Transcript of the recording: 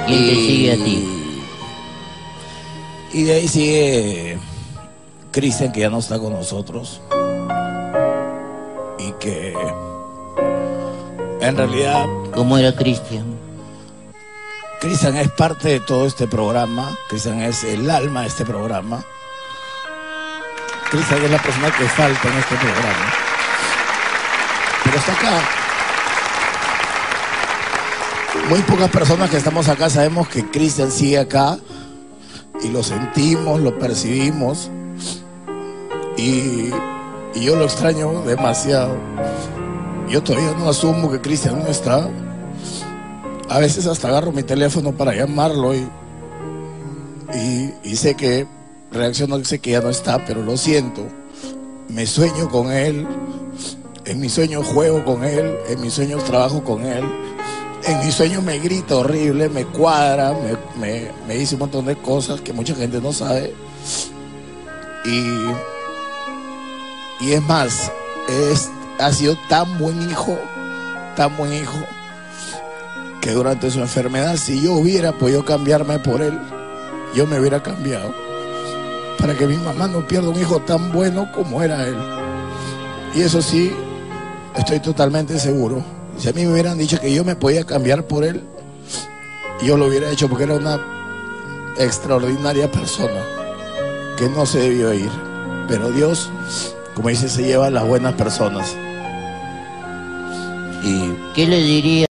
¿Quién te sigue a ti? Y de ahí sigue Cristian, que ya no está con nosotros. Y que en realidad... ¿Cómo era Cristian? Cristian es parte de todo este programa. Cristian es el alma de este programa. Cristian es la persona que falta en este programa. Pero está acá. Muy pocas personas que estamos acá sabemos que Cristian sigue acá. Y lo sentimos, lo percibimos. Y yo lo extraño demasiado. Yo todavía no asumo que Cristian no está. A veces hasta agarro mi teléfono para llamarlo y sé que reacciono, sé que ya no está, pero lo siento. Me sueño con él, en mis sueños juego con él, en mis sueños trabajo con él, en mis sueños me grita horrible, me cuadra, me dice un montón de cosas que mucha gente no sabe. Y es más, ha sido tan buen hijo, que durante su enfermedad, si yo hubiera podido cambiarme por él, yo me hubiera cambiado para que mi mamá no pierda un hijo tan bueno como era él. Y eso sí, estoy totalmente seguro. Si a mí me hubieran dicho que yo me podía cambiar por él, yo lo hubiera hecho, porque era una extraordinaria persona que no se debió ir. Pero Dios, como dice, se lleva a las buenas personas. ¿Qué le diría